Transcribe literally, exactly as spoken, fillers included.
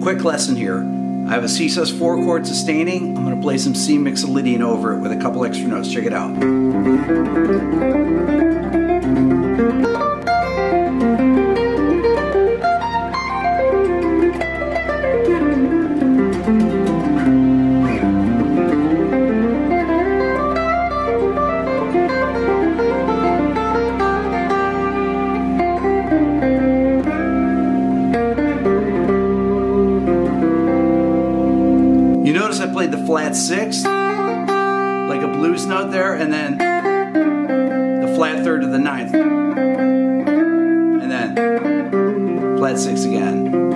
Quick lesson here. I have a C sus four chord sustaining. I'm going to play some C mixolydian over it with a couple extra notes. Check it out. You notice I played the flat sixth, like a blues note there, and then the flat third to the ninth, and then flat six again.